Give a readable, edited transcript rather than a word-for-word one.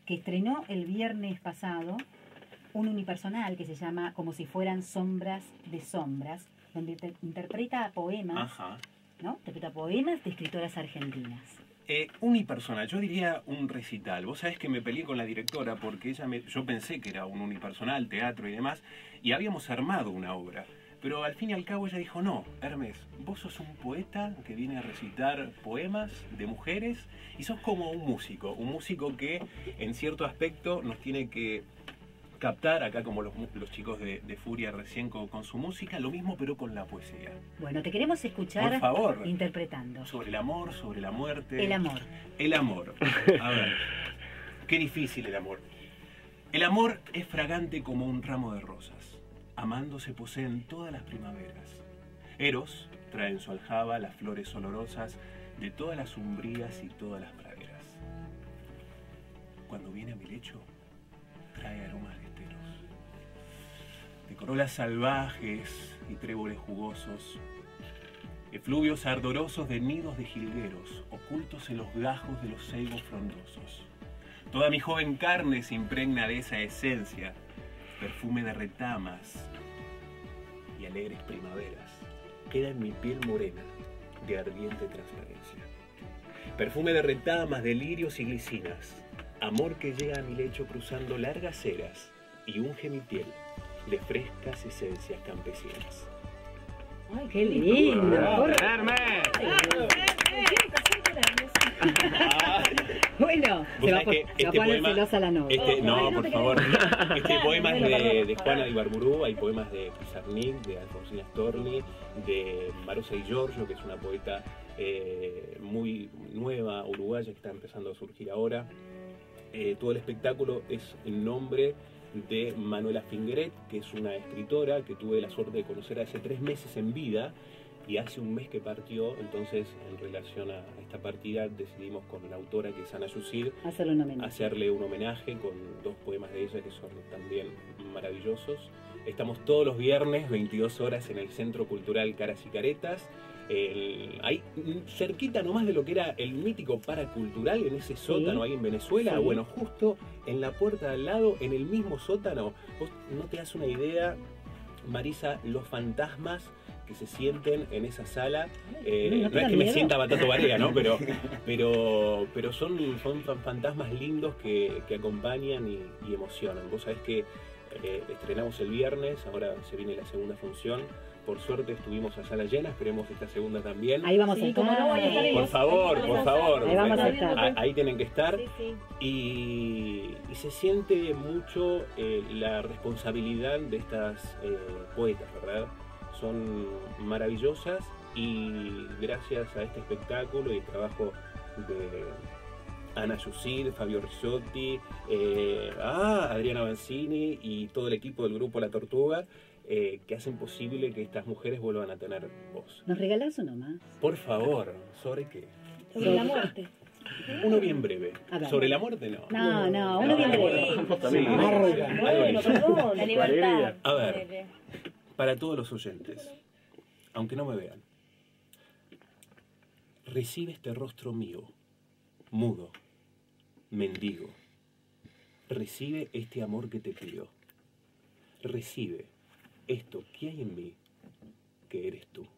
que estrenó el viernes pasado un unipersonal que se llama Como si fueran sombras de sombras, donde interpreta poemas, ¿no? Interpreta poemas de escritoras argentinas. Unipersonal, yo diría un recital. Vos sabés que me peleé con la directora porque yo pensé que era un unipersonal, teatro y demás, y habíamos armado una obra. Pero al fin y al cabo ella dijo, no, Hermes, vos sos un poeta que viene a recitar poemas de mujeres y sos como un músico que en cierto aspecto nos tiene que captar, acá como los chicos de Furia recién con su música, lo mismo pero con la poesía. Bueno, te queremos escuchar, por favor, interpretando. Sobre el amor, sobre la muerte. El amor. El amor. A ver, qué difícil el amor. El amor es fragante como un ramo de rosas. Amando se poseen todas las primaveras. Eros trae en su aljaba las flores olorosas de todas las umbrías y todas las praderas. Cuando viene a mi lecho, trae aromas de esteros, de corolas salvajes y tréboles jugosos, efluvios ardorosos de nidos de jilgueros, ocultos en los gajos de los cegos frondosos. Toda mi joven carne se impregna de esa esencia, perfume de retamas y alegres primaveras. Queda en mi piel morena, de ardiente transparencia. Perfume de retamas, de lirios y glicinas. Amor que llega a mi lecho cruzando largas eras y unge mi piel de frescas esencias campesinas. ¡Ay, qué lindo! Bueno, se va a poner celosa la novia. No, por favor. Este poema es de Juana de Ibarburu, hay poemas de Pizarnik, de Alfonsina Storni, de Marosa Di Giorgio, que es una poeta muy nueva, uruguaya, que está empezando a surgir ahora. Todo el espectáculo es en nombre de Manuela Fingeret, que es una escritora que tuve la suerte de conocer hace 3 meses en vida y hace un mes que partió. Entonces, en relación a esta partida, decidimos con la autora, que es Ana Yusid, hacerle un homenaje con 2 poemas de ella que son también maravillosos. Estamos todos los viernes, 22 horas, en el Centro Cultural Caras y Caretas. Ahí cerquita nomás de lo que era el mítico Paracultural, en ese sótano ahí en Venezuela. Bueno, justo en la puerta de al lado, en el mismo sótano, vos no te das una idea, Marisa, los fantasmas que se sienten en esa sala. No es que me sienta Batato Barea, ¿no? Pero son fantasmas lindos que acompañan y emocionan. Vos sabés que estrenamos el viernes, ahora se viene la segunda función. Por suerte estuvimos a sala llena, esperemos esta segunda también. Ahí vamos a estar. Como no voy a estar por favor. Ahí vamos a estar. Ahí tienen que estar. Y se siente mucho la responsabilidad de estas poetas, ¿verdad? Son maravillosas y gracias a este espectáculo y el trabajo de Ana Yusid, Fabio Risotti, Adriana Banzini y todo el equipo del grupo La Tortuga, que hacen posible que estas mujeres vuelvan a tener voz. ¿Nos regalás uno más? Por favor, ¿sobre qué? Sobre la muerte. Uno bien breve. ¿Sobre la muerte no? No, uno bien breve. Bueno, perdón, la libertad. A ver, para todos los oyentes, aunque no me vean, recibe este rostro mío, mudo, mendigo. Recibe este amor que te pido. Recibe esto que hay en mí, que eres tú.